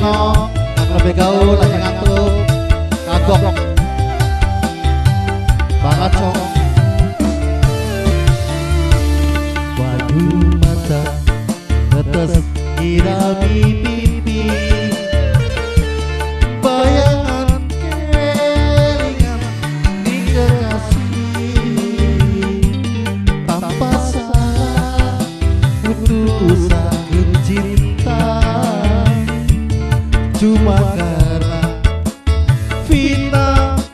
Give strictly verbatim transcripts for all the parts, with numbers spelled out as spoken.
Mino lebih gaul lagi ngantuk kagok banget cong. Waduh mata tetes irami pipi, bayangan kelingan di kekasih, tanpa salah putusan cinta, cuma karena fitnah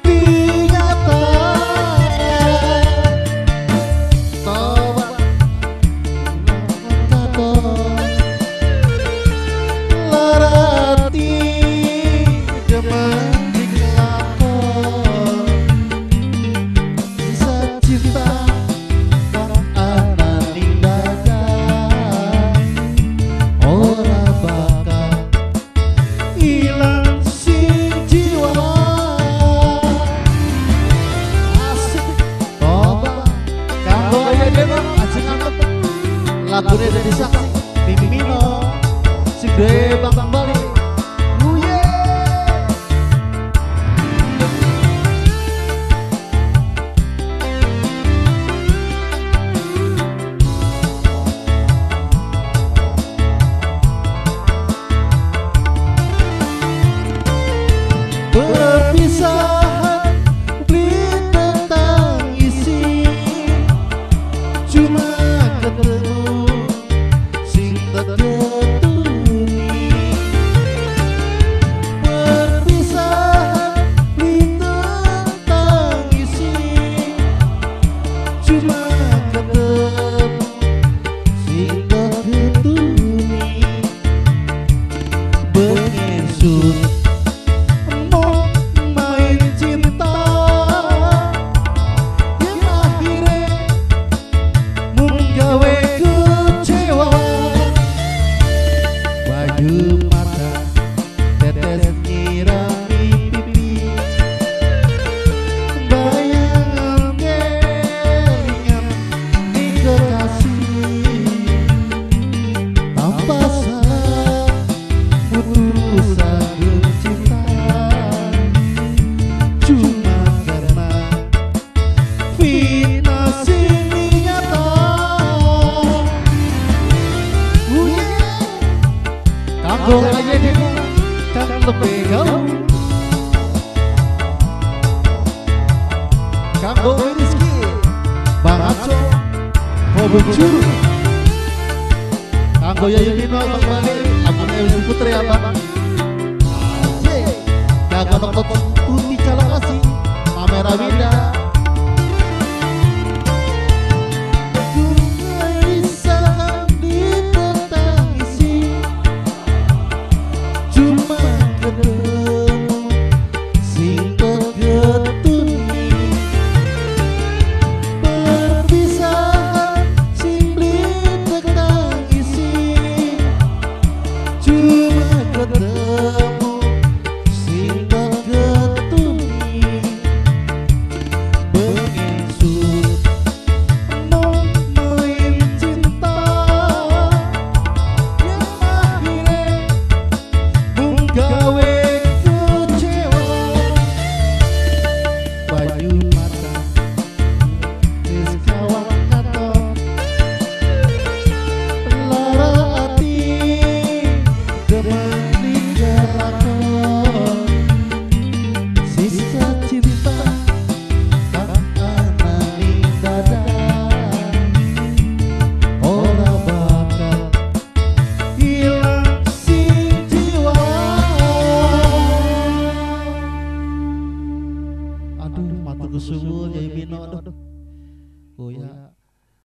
lagunya dari saksi Mimi Mino si Bang Bang Bali. Perpisahan beli tentang isi, cuma ketemu sing tertuni. Perpisahan beli tentang isi, cuma ketemu sing tertuni. Bengesut mata tetes nyirami pipi, bayangan kelingan di kekasih, tanpa salah putusan cinta, cuma karena fitnah sini nyata. Kanggo aja demo kan lebih gaul, kanggo Rizky Bang Aco Hobujur, kanggo Yayu Mino Bang Bali, aku M C Putri Abang.